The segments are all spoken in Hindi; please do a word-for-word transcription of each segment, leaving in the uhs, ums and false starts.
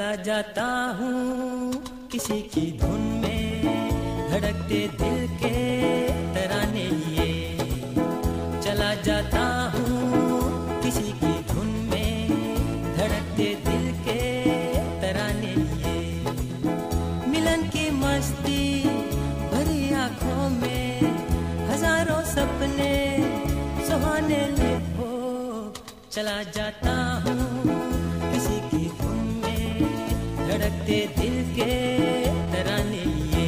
चला जाता हूँ किसी की धुन में, धड़कते दिल के तराने लिए। चला जाता हूँ किसी की धुन में, धड़कते दिल के तराने लिए। मिलन की मस्ती भरी आँखों में, हजारों सपने सुहाने ले हो। चला जाता हूँ किसी की धुन में, धड़कते दिल के तराने लिए।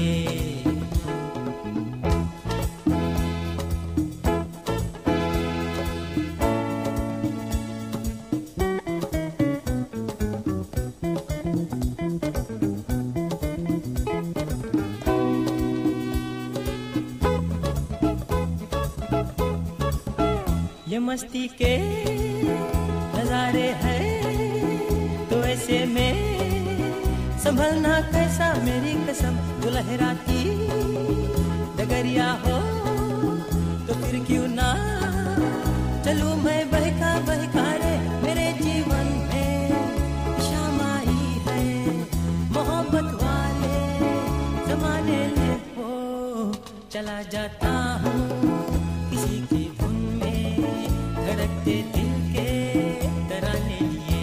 ये मस्ती के नजारे हैं तो ऐसे में संभलना कैसा, मेरी कसम। जो लहराती डगरिया हो तो फिर क्यों ना चलूं मैं बहका बहका रे। मेरे जीवन में शाम आई है, मोहब्बत वाले जमाने ले हो। चला जाता हूँ किसी की धुन में, धड़कते दिल के तराने लिए।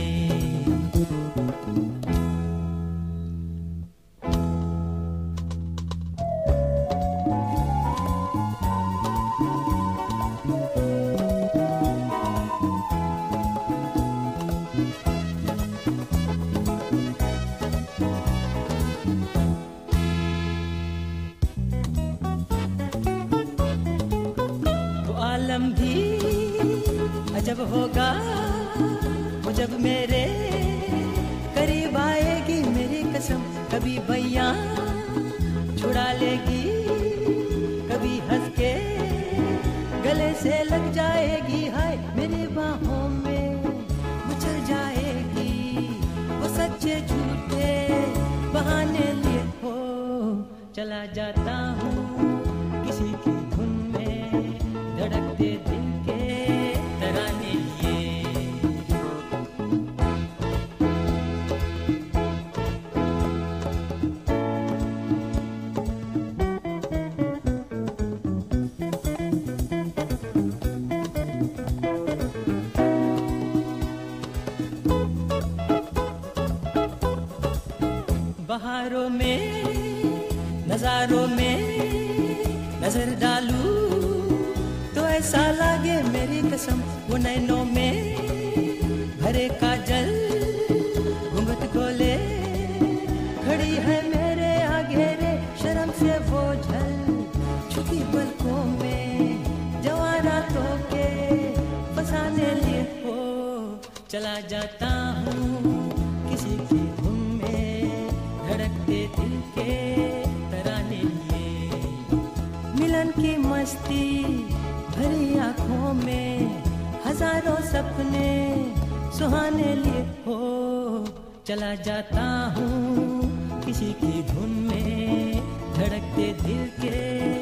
वो आलम भी अजब होगा वो जब मेरे करीब आएगी, मेरी कसम। कभी बैया छुड़ा लेगी, कभी हंस के गले से लग जाएगी। हाय मेरी बाहों में मचल जाएगी, वो सच्चे झूठे बहाने लिए हो। चला जाता हूँ किसी की धुन में, धड़कते दिल के तराने लिए। बहारों में नजारों में नजर डालूं तो ऐसा लागे, मेरी कसम। वो नैनों में भरे काजल घूंघट खोले खड़ी है मेरे आगे रे। शर्म से वो झल छुपी पलकों में, जवां रातों के फसाने लिए हो। चला जाता हूँ किसी की धुन में, धड़कते दिल के तराने लिए। मिलन की मस्ती भरी आँखों में, हजारों सपने सुहाने लिए हो। चला जाता हूँ किसी की धुन में, धड़कते दिल के